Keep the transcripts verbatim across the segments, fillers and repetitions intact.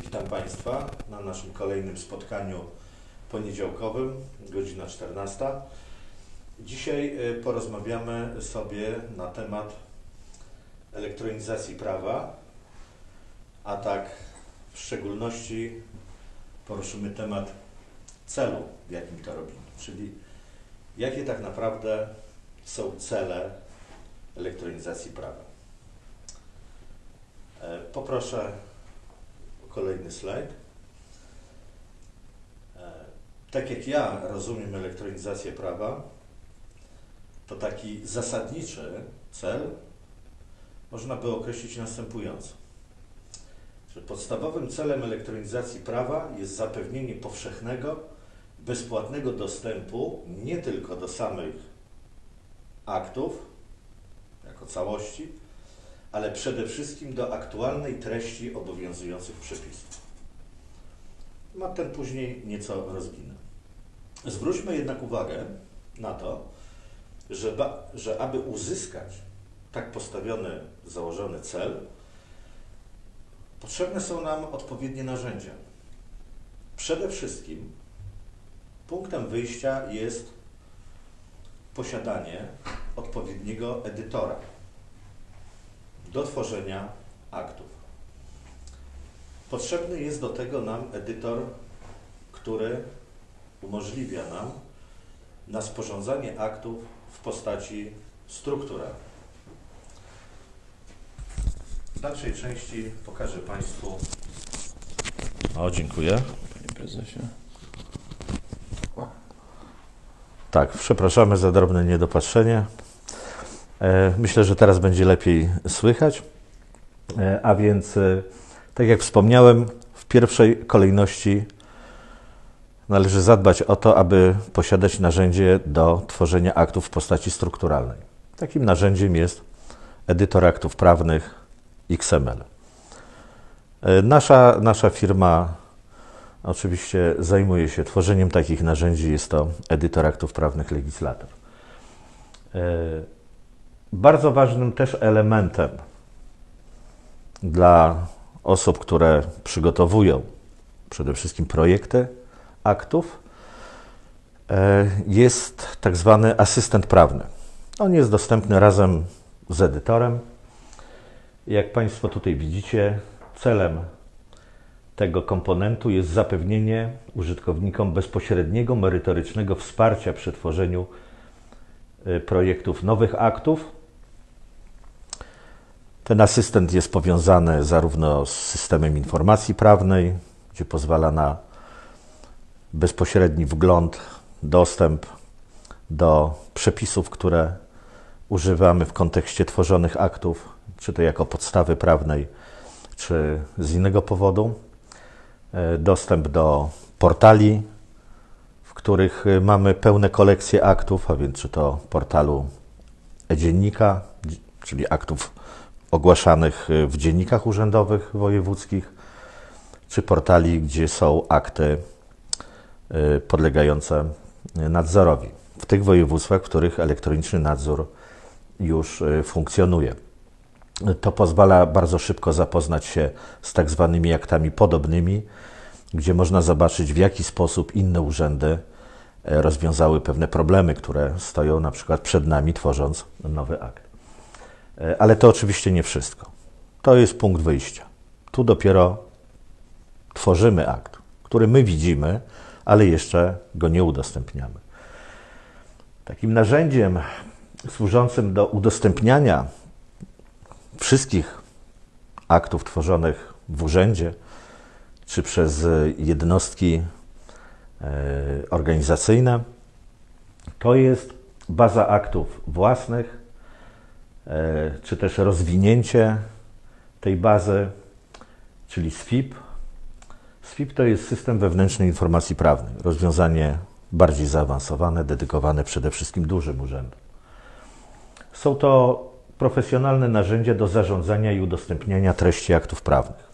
Witam Państwa na naszym kolejnym spotkaniu poniedziałkowym, godzina czternasta. Dzisiaj porozmawiamy sobie na temat elektronizacji prawa, a tak w szczególności poruszymy temat celu, w jakim to robimy, czyli jakie tak naprawdę są cele elektronizacji prawa. Poproszę o kolejny slajd. Tak jak ja rozumiem elektronizację prawa, to taki zasadniczy cel można by określić następująco. Że podstawowym celem elektronizacji prawa jest zapewnienie powszechnego, bezpłatnego dostępu nie tylko do samych aktów jako całości, ale przede wszystkim do aktualnej treści obowiązujących przepisów. Ma ten później nieco rozwinę. Zwróćmy jednak uwagę na to, że, że aby uzyskać tak postawiony, założony cel, potrzebne są nam odpowiednie narzędzia. Przede wszystkim punktem wyjścia jest posiadanie odpowiedniego edytora do tworzenia aktów. Potrzebny jest do tego nam edytor, który umożliwia nam na sporządzanie aktów w postaci strukturalnej. W dalszej części pokażę Państwu. O, dziękuję. Panie prezesie. Tak, przepraszamy za drobne niedopatrzenie. Myślę, że teraz będzie lepiej słychać. A więc, tak jak wspomniałem, w pierwszej kolejności należy zadbać o to, aby posiadać narzędzie do tworzenia aktów w postaci strukturalnej. Takim narzędziem jest edytor aktów prawnych X M L. Nasza, nasza firma oczywiście zajmuje się tworzeniem takich narzędzi. Jest to edytor aktów prawnych Legislator. Bardzo ważnym też elementem dla osób, które przygotowują przede wszystkim projekty aktów, jest tak zwany asystent prawny. On jest dostępny razem z edytorem. Jak Państwo tutaj widzicie, celem tego komponentu jest zapewnienie użytkownikom bezpośredniego, merytorycznego wsparcia przy tworzeniu projektów nowych aktów. Ten asystent jest powiązany zarówno z systemem informacji prawnej, gdzie pozwala na bezpośredni wgląd, dostęp do przepisów, które używamy w kontekście tworzonych aktów, czy to jako podstawy prawnej, czy z innego powodu. Dostęp do portali, w których mamy pełne kolekcje aktów, a więc czy to portalu e-dziennika, czyli aktów ogłaszanych w dziennikach urzędowych wojewódzkich, czy portali, gdzie są akty podlegające nadzorowi w tych województwach, w których elektroniczny nadzór już funkcjonuje. To pozwala bardzo szybko zapoznać się z tak zwanymi aktami podobnymi, gdzie można zobaczyć, w jaki sposób inne urzędy rozwiązały pewne problemy, które stoją na przykład przed nami, tworząc nowy akt. Ale to oczywiście nie wszystko. To jest punkt wyjścia. Tu dopiero tworzymy akt, który my widzimy, ale jeszcze go nie udostępniamy. Takim narzędziem służącym do udostępniania wszystkich aktów tworzonych w urzędzie, czy przez jednostki organizacyjne, to jest baza aktów własnych, czy też rozwinięcie tej bazy, czyli S F I P. S F I P to jest System Wewnętrznej Informacji Prawnej, rozwiązanie bardziej zaawansowane, dedykowane przede wszystkim dużym urzędom. Są to profesjonalne narzędzia do zarządzania i udostępniania treści aktów prawnych.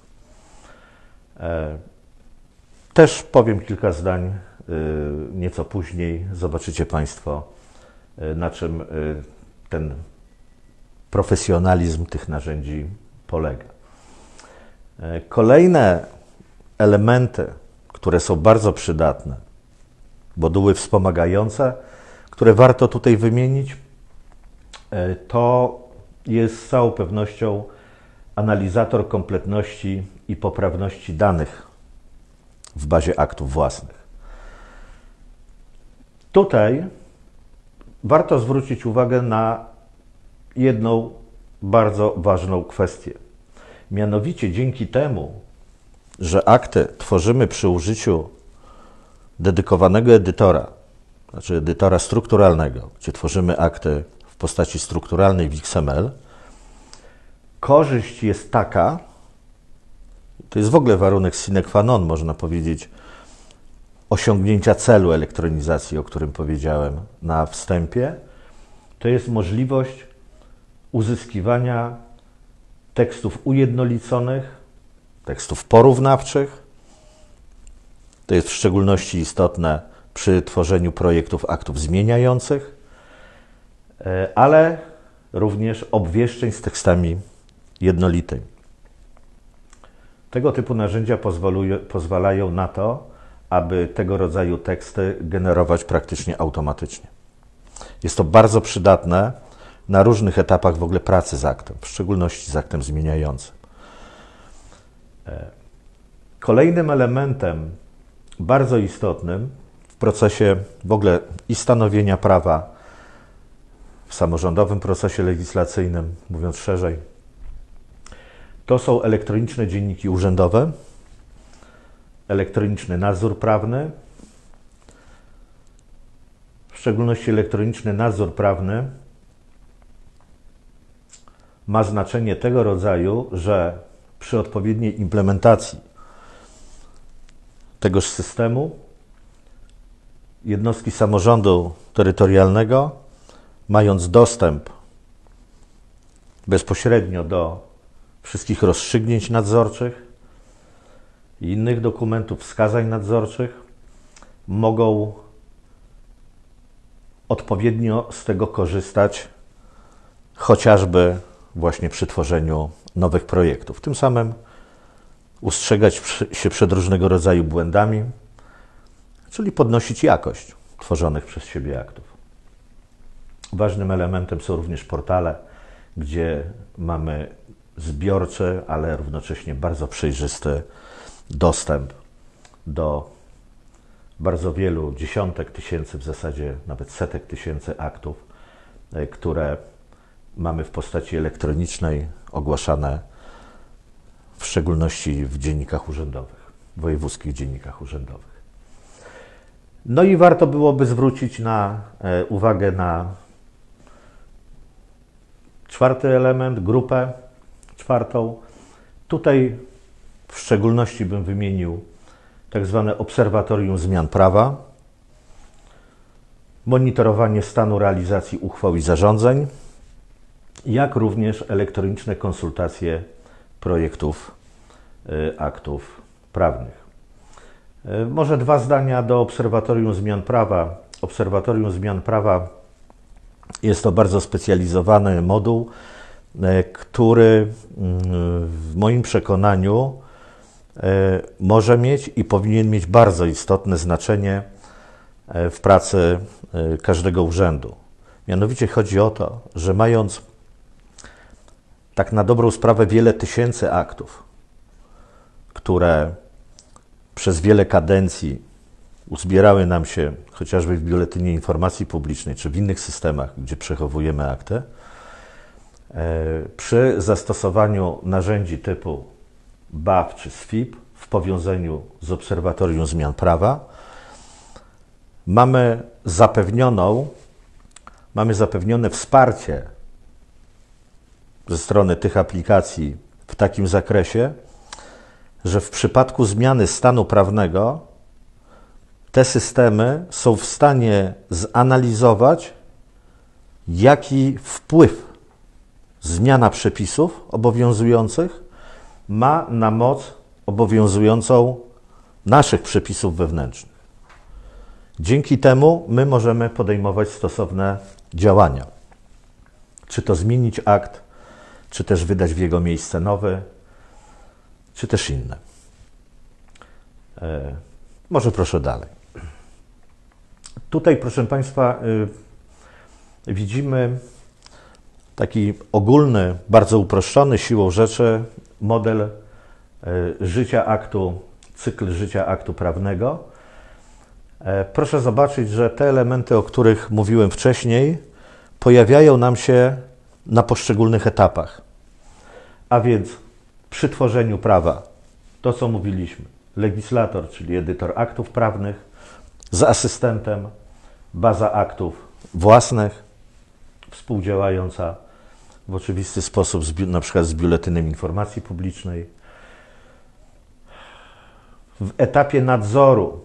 Też powiem kilka zdań nieco później. Zobaczycie Państwo, na czym ten profesjonalizm tych narzędzi polega. Kolejne elementy, które są bardzo przydatne, moduły wspomagające, które warto tutaj wymienić, to jest z całą pewnością analizator kompletności i poprawności danych w bazie aktów własnych. Tutaj warto zwrócić uwagę na jedną bardzo ważną kwestię. Mianowicie dzięki temu, że akty tworzymy przy użyciu dedykowanego edytora, znaczy edytora strukturalnego, gdzie tworzymy akty w postaci strukturalnej w X M L, korzyść jest taka, to jest w ogóle warunek sine qua non, można powiedzieć, osiągnięcia celu elektronizacji, o którym powiedziałem na wstępie, to jest możliwość uzyskiwania tekstów ujednoliconych, tekstów porównawczych. To jest w szczególności istotne przy tworzeniu projektów aktów zmieniających, ale również obwieszczeń z tekstami jednolitymi. Tego typu narzędzia pozwalają na to, aby tego rodzaju teksty generować praktycznie automatycznie. Jest to bardzo przydatne na różnych etapach w ogóle pracy z aktem, w szczególności z aktem zmieniającym. Kolejnym elementem bardzo istotnym w procesie w ogóle i stanowienia prawa, w samorządowym procesie legislacyjnym, mówiąc szerzej, to są elektroniczne dzienniki urzędowe, elektroniczny nadzór prawny. W szczególności elektroniczny nadzór prawny ma znaczenie tego rodzaju, że przy odpowiedniej implementacji tegoż systemu jednostki samorządu terytorialnego, mając dostęp bezpośrednio do wszystkich rozstrzygnięć nadzorczych i innych dokumentów, wskazań nadzorczych, mogą odpowiednio z tego korzystać, chociażby właśnie przy tworzeniu nowych projektów. Tym samym ustrzegać się przed różnego rodzaju błędami, czyli podnosić jakość tworzonych przez siebie aktów. Ważnym elementem są również portale, gdzie mamy zbiorczy, ale równocześnie bardzo przejrzysty dostęp do bardzo wielu dziesiątek tysięcy, w zasadzie nawet setek tysięcy aktów, które mamy w postaci elektronicznej, ogłaszane w szczególności w dziennikach urzędowych, wojewódzkich dziennikach urzędowych. No i warto byłoby zwrócić na, e, uwagę na czwarty element, grupę czwartą. Tutaj w szczególności bym wymienił tak zwane obserwatorium zmian prawa, monitorowanie stanu realizacji uchwał i zarządzeń, jak również elektroniczne konsultacje projektów y, aktów prawnych. Y, może dwa zdania do Obserwatorium Zmian Prawa. Obserwatorium Zmian Prawa jest to bardzo specjalizowany moduł, y, który y, w moim przekonaniu y, może mieć i powinien mieć bardzo istotne znaczenie y, w pracy y, każdego urzędu. Mianowicie chodzi o to, że mając tak na dobrą sprawę wiele tysięcy aktów, które przez wiele kadencji uzbierały nam się chociażby w Biuletynie Informacji Publicznej czy w innych systemach, gdzie przechowujemy akty, przy zastosowaniu narzędzi typu B A W czy S F I P w powiązaniu z Obserwatorium Zmian Prawa mamy zapewnioną, mamy zapewnione wsparcie ze strony tych aplikacji w takim zakresie, że w przypadku zmiany stanu prawnego te systemy są w stanie zanalizować, jaki wpływ zmiana przepisów obowiązujących ma na moc obowiązującą naszych przepisów wewnętrznych. Dzięki temu my możemy podejmować stosowne działania. Czy to zmienić akt, czy też wydać w jego miejsce nowy, czy też inne. Może proszę dalej. Tutaj, proszę Państwa, widzimy taki ogólny, bardzo uproszczony siłą rzeczy model życia aktu, cykl życia aktu prawnego. Proszę zobaczyć, że te elementy, o których mówiłem wcześniej, pojawiają nam się na poszczególnych etapach. A więc przy tworzeniu prawa, to co mówiliśmy, legislator, czyli edytor aktów prawnych, z asystentem, baza aktów własnych, współdziałająca w oczywisty sposób z, na przykład z Biuletynem Informacji Publicznej. W etapie nadzoru,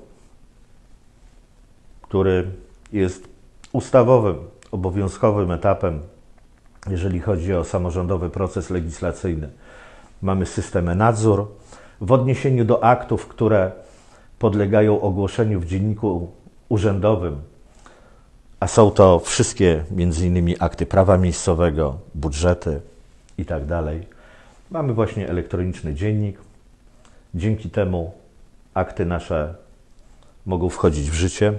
który jest ustawowym, obowiązkowym etapem, jeżeli chodzi o samorządowy proces legislacyjny, mamy system e-nadzór. W odniesieniu do aktów, które podlegają ogłoszeniu w dzienniku urzędowym, a są to wszystkie między innymi akty prawa miejscowego, budżety i tak dalej, mamy właśnie elektroniczny dziennik. Dzięki temu akty nasze mogą wchodzić w życie,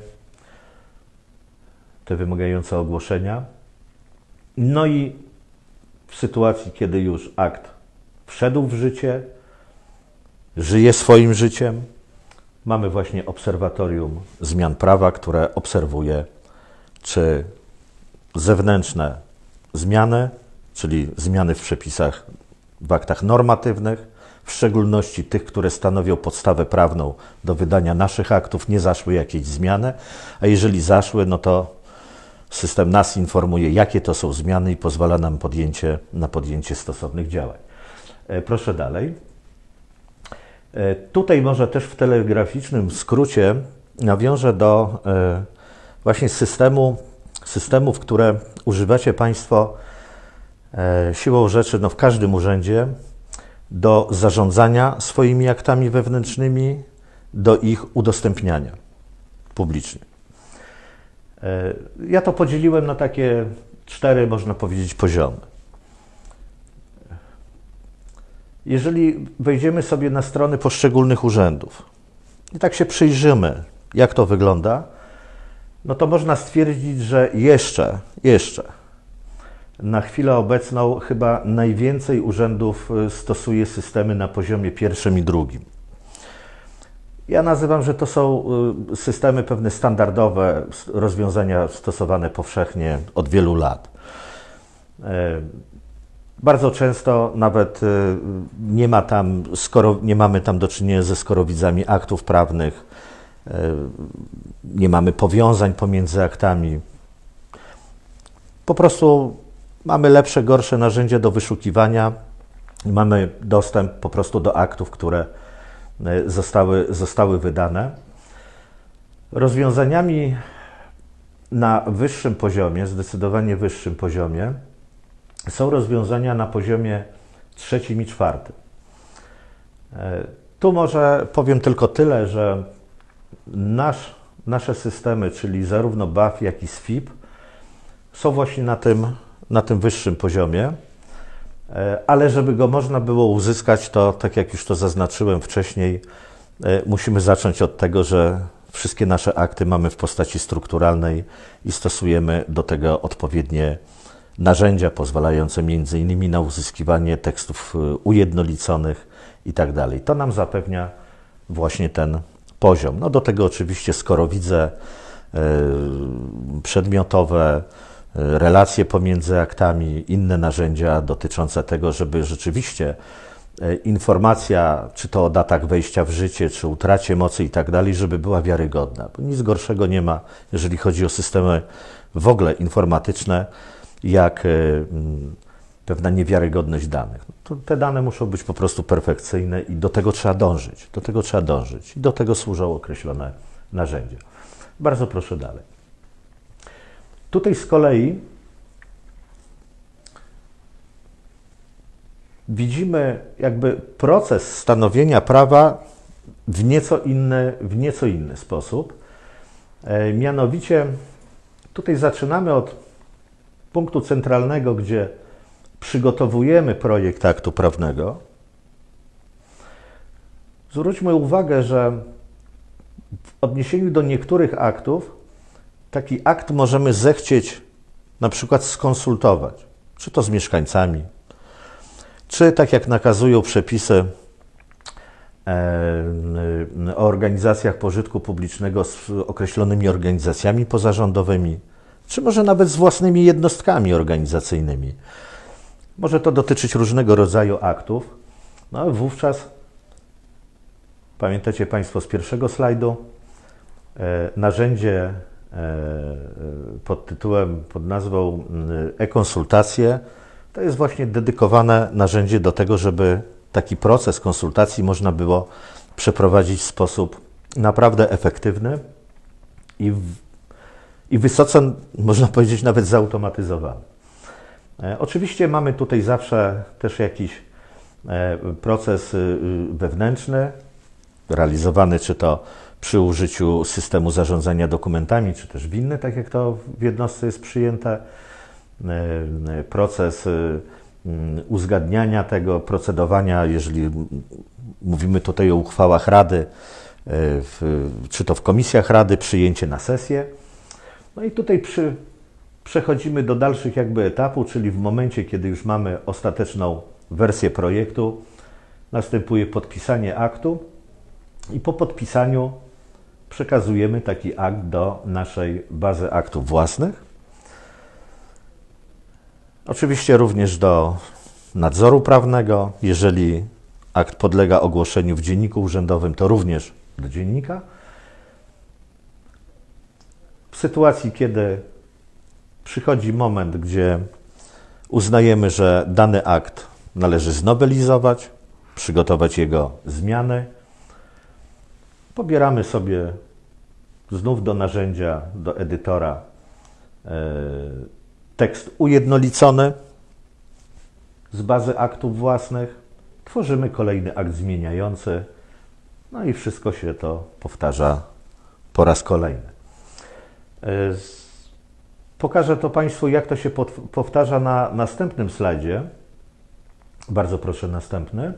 te wymagające ogłoszenia. No i w sytuacji, kiedy już akt wszedł w życie, żyje swoim życiem, mamy właśnie obserwatorium zmian prawa, które obserwuje, czy zewnętrzne zmiany, czyli zmiany w przepisach, w aktach normatywnych, w szczególności tych, które stanowią podstawę prawną do wydania naszych aktów, nie zaszły jakieś zmiany, a jeżeli zaszły, no to system nas informuje, jakie to są zmiany i pozwala nam podjęcie, na podjęcie stosownych działań. Proszę dalej. Tutaj może też w telegraficznym skrócie nawiążę do właśnie systemu, systemów, które używacie Państwo siłą rzeczy no w każdym urzędzie do zarządzania swoimi aktami wewnętrznymi, do ich udostępniania publicznie. Ja to podzieliłem na takie cztery, można powiedzieć, poziomy. Jeżeli wejdziemy sobie na strony poszczególnych urzędów i tak się przyjrzymy, jak to wygląda, no to można stwierdzić, że jeszcze, jeszcze na chwilę obecną chyba najwięcej urzędów stosuje systemy na poziomie pierwszym i drugim. Ja nazywam, że to są systemy pewne standardowe, rozwiązania stosowane powszechnie od wielu lat. Bardzo często nawet nie ma tam, skoro nie mamy tam do czynienia ze skorowidzami aktów prawnych, nie mamy powiązań pomiędzy aktami. Po prostu mamy lepsze, gorsze narzędzia do wyszukiwania i mamy dostęp po prostu do aktów, które zostały, zostały wydane. Rozwiązaniami na wyższym poziomie, zdecydowanie wyższym poziomie, są rozwiązania na poziomie trzecim i czwartym. Tu może powiem tylko tyle, że nasz, nasze systemy, czyli zarówno B A F, jak i S F I P, są właśnie na tym, na tym wyższym poziomie, ale żeby go można było uzyskać, to tak jak już to zaznaczyłem wcześniej, musimy zacząć od tego, że wszystkie nasze akty mamy w postaci strukturalnej i stosujemy do tego odpowiednie narzędzia pozwalające między innymi na uzyskiwanie tekstów ujednoliconych i tak dalej. To nam zapewnia właśnie ten poziom. No do tego oczywiście skorowidze yy, przedmiotowe, yy, relacje pomiędzy aktami, inne narzędzia dotyczące tego, żeby rzeczywiście yy, informacja, czy to o datach wejścia w życie, czy utracie mocy i tak dalej, żeby była wiarygodna. Bo nic gorszego nie ma, jeżeli chodzi o systemy w ogóle informatyczne, jak y, pewna niewiarygodność danych. To te dane muszą być po prostu perfekcyjne i do tego trzeba dążyć. Do tego trzeba dążyć. I do tego służą określone narzędzia. Bardzo proszę dalej. Tutaj z kolei widzimy jakby proces stanowienia prawa w nieco inny, w nieco inny sposób. E, mianowicie tutaj zaczynamy od punktu centralnego, gdzie przygotowujemy projekt aktu prawnego. Zwróćmy uwagę, że W odniesieniu do niektórych aktów taki akt możemy zechcieć na przykład skonsultować, czy to z mieszkańcami, czy tak jak nakazują przepisy o organizacjach pożytku publicznego z określonymi organizacjami pozarządowymi, czy może nawet z własnymi jednostkami organizacyjnymi. Może to dotyczyć różnego rodzaju aktów. No ale wówczas, pamiętacie Państwo z pierwszego slajdu, narzędzie pod tytułem, pod nazwą e-konsultacje, to jest właśnie dedykowane narzędzie do tego, żeby taki proces konsultacji można było przeprowadzić w sposób naprawdę efektywny i, w, i wysoce, można powiedzieć, nawet zautomatyzowany. E, oczywiście mamy tutaj zawsze też jakiś e, proces y, wewnętrzny, realizowany czy to przy użyciu systemu zarządzania dokumentami, czy też winny, tak jak to w jednostce jest przyjęte, e, proces y, uzgadniania tego, procedowania, jeżeli mówimy tutaj o uchwałach Rady, w, czy to w komisjach Rady, przyjęcie na sesję. No i tutaj przy, przechodzimy do dalszych jakby etapów, czyli w momencie, kiedy już mamy ostateczną wersję projektu, następuje podpisanie aktu i po podpisaniu przekazujemy taki akt do naszej bazy aktów własnych. Oczywiście również do nadzoru prawnego. Jeżeli akt podlega ogłoszeniu w dzienniku urzędowym, to również do dziennika. W sytuacji, kiedy przychodzi moment, gdzie uznajemy, że dany akt należy znowelizować, przygotować jego zmiany, pobieramy sobie znów do narzędzia, do edytora yy, tekst ujednolicony z bazy aktów własnych, tworzymy kolejny akt zmieniający, no i wszystko się to powtarza po raz kolejny. Pokażę to Państwu, jak to się powtarza na następnym slajdzie. Bardzo proszę, następny.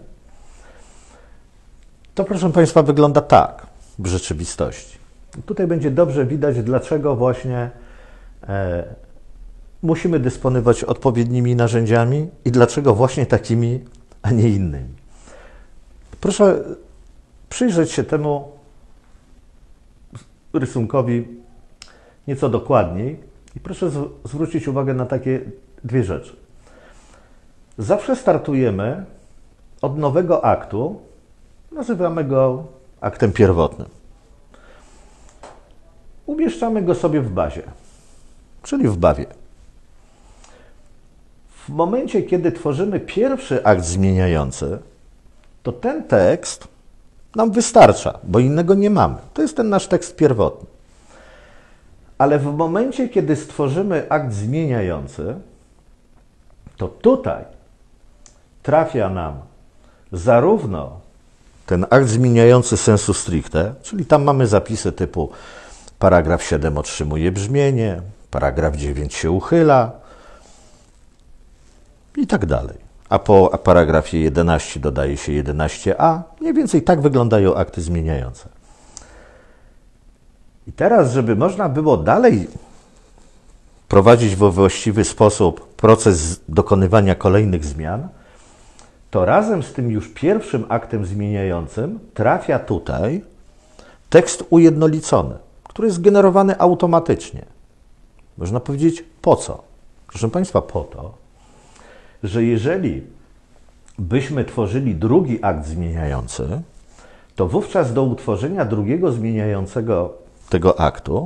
To, proszę Państwa, wygląda tak w rzeczywistości. Tutaj będzie dobrze widać, dlaczego właśnie e, musimy dysponować odpowiednimi narzędziami i dlaczego właśnie takimi, a nie innymi. Proszę przyjrzeć się temu rysunkowi nieco dokładniej i proszę zwrócić uwagę na takie dwie rzeczy. Zawsze startujemy od nowego aktu, nazywamy go aktem pierwotnym. Umieszczamy go sobie w bazie, czyli w bawie. W momencie, kiedy tworzymy pierwszy akt zmieniający, to ten tekst nam wystarcza, bo innego nie mamy. To jest ten nasz tekst pierwotny. Ale w momencie, kiedy stworzymy akt zmieniający, to tutaj trafia nam zarówno ten akt zmieniający sensu stricte, czyli tam mamy zapisy typu paragraf siedem otrzymuje brzmienie, paragraf dziewięć się uchyla i tak dalej. A po paragrafie jedenaście dodaje się jedenaście a. Mniej więcej tak wyglądają akty zmieniające. I teraz, żeby można było dalej prowadzić we właściwy sposób proces dokonywania kolejnych zmian, to razem z tym już pierwszym aktem zmieniającym trafia tutaj tekst ujednolicony, który jest generowany automatycznie. Można powiedzieć, po co? Proszę Państwa, po to, że jeżeli byśmy tworzyli drugi akt zmieniający, to wówczas do utworzenia drugiego zmieniającego tego aktu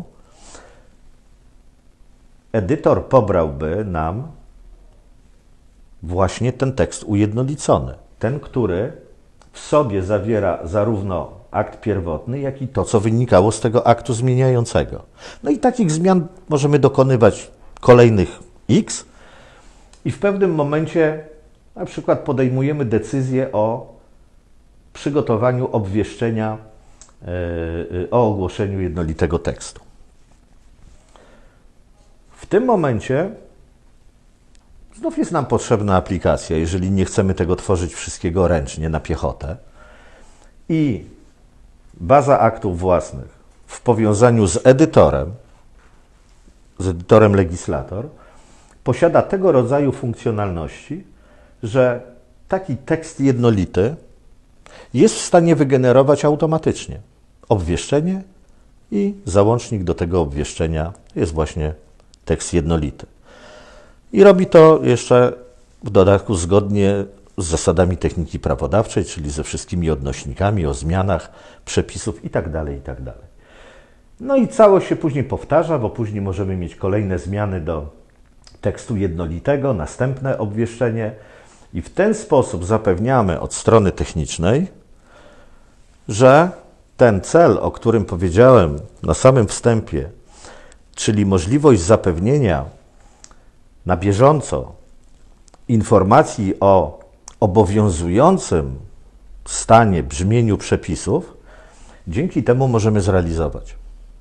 edytor pobrałby nam właśnie ten tekst ujednolicony. Ten, który w sobie zawiera zarówno akt pierwotny, jak i to, co wynikało z tego aktu zmieniającego. No i takich zmian możemy dokonywać kolejnych X i w pewnym momencie na przykład podejmujemy decyzję o przygotowaniu obwieszczenia yy, o ogłoszeniu jednolitego tekstu. W tym momencie znów jest nam potrzebna aplikacja, jeżeli nie chcemy tego tworzyć wszystkiego ręcznie na piechotę. I baza aktów własnych w powiązaniu z edytorem, z edytorem Legislator, posiada tego rodzaju funkcjonalności, że taki tekst jednolity jest w stanie wygenerować automatycznie obwieszczenie i załącznik do tego obwieszczenia jest właśnie tekst jednolity. I robi to jeszcze w dodatku zgodnie z zasadami techniki prawodawczej, czyli ze wszystkimi odnośnikami o zmianach przepisów itd., itd. No i całość się później powtarza, bo później możemy mieć kolejne zmiany do tekstu jednolitego, następne obwieszczenie i w ten sposób zapewniamy od strony technicznej, że ten cel, o którym powiedziałem na samym wstępie, czyli możliwość zapewnienia na bieżąco informacji o obowiązującym stanie, brzmieniu przepisów, dzięki temu możemy zrealizować.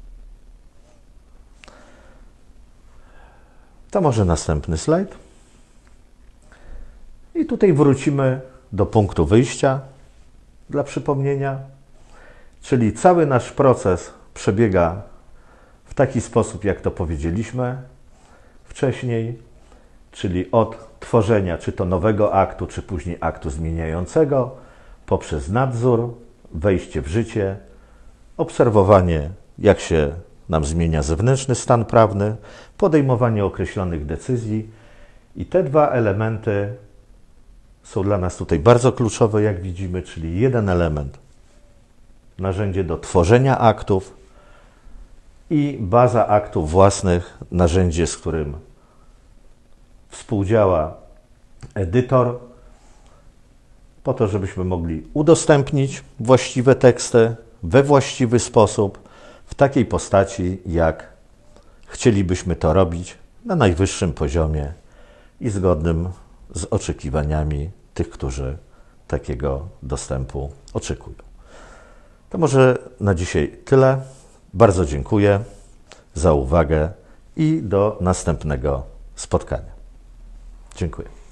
To może następny slajd. I tutaj wrócimy do punktu wyjścia dla przypomnienia, czyli cały nasz proces przebiega w taki sposób, jak to powiedzieliśmy wcześniej, czyli od tworzenia czy to nowego aktu, czy później aktu zmieniającego, poprzez nadzór, wejście w życie, obserwowanie, jak się nam zmienia zewnętrzny stan prawny, podejmowanie określonych decyzji i te dwa elementy są dla nas tutaj bardzo kluczowe, jak widzimy, czyli jeden element, narzędzie do tworzenia aktów i baza aktów własnych, narzędzie, z którym współdziała edytor, po to, żebyśmy mogli udostępnić właściwe teksty we właściwy sposób, w takiej postaci, jak chcielibyśmy to robić na najwyższym poziomie i zgodnym z oczekiwaniami tych, którzy takiego dostępu oczekują. To może na dzisiaj tyle. Bardzo dziękuję za uwagę i do następnego spotkania. Dziękuję.